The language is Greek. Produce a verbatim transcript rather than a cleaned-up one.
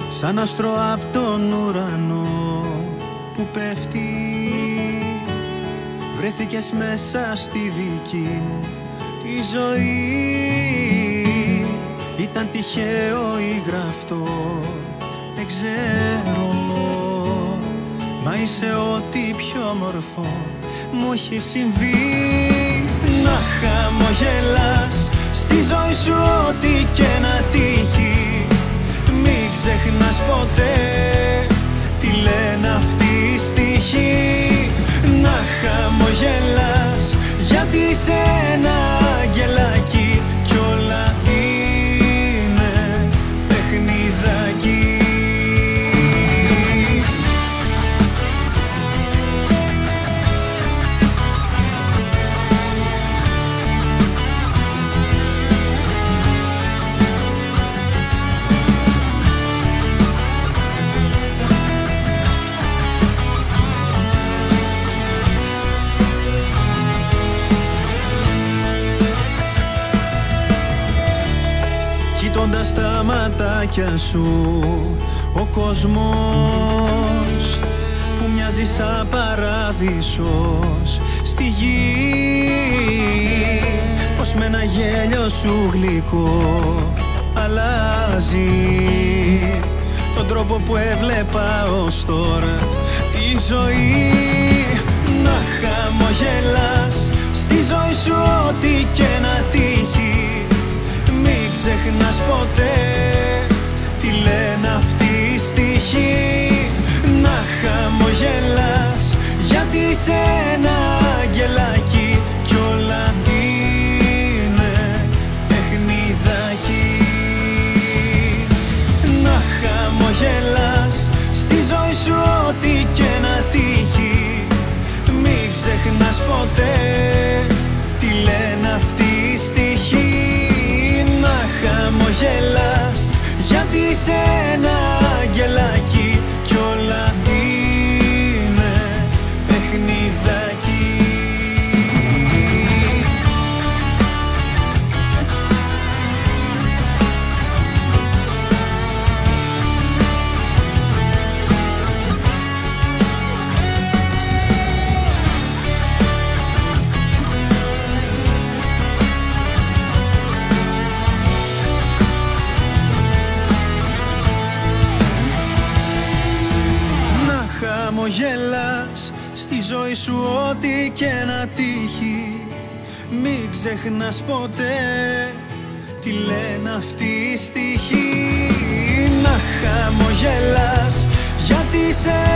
σαν άστρο απ' τον ουρανό που πέφτει. Βρέθηκες μέσα στη δική μου τη ζωή. Ήταν τυχαίο ή γραφτό, δεν ξέρω, μα είσαι ό,τι πιο μορφό μου έχει συμβεί. Να χαμογελάς στη ζωή σου ό,τι και να τύχει. Μην ξεχνάς ποτέ τι λένε αυτοί οι στίχοι. Να χαμογελάς γιατί είσαι ένα αγγελάκι κι όλα είναι παιχνιδάκι. Κοιτώντας τα ματάκια σου, ο κόσμος που μοιάζει σαν παράδεισος στη γη, πως με ένα γέλιο σου γλυκό αλλάζει τον τρόπο που έβλεπα ως τώρα τη ζωή. Να χαμογελάς στη ζωή σου ό,τι και να τύχει. Μην ξεχνάς ποτέ τι λένε αυτοί οι στίχοι. Να χαμογελάς γιατί είσαι ένα αγγελάκι κι όλα είναι παιχνιδάκι. Να χαμογελάς στη ζωή σου ό,τι και να τύχει. Μην ξεχνάς ποτέ τι λένε αυτοί οι στίχοι. Να χαμογελάς γιατί είσαι ένα αγγελάκι κι όλα είναι παιχνιδάκι. Χαμογελάς στη ζωή σου ό,τι και να τύχει. Μην ξεχνάς ποτέ τι λένε αυτοί οι στίχοι. Να χαμογελάς γιατί είσαι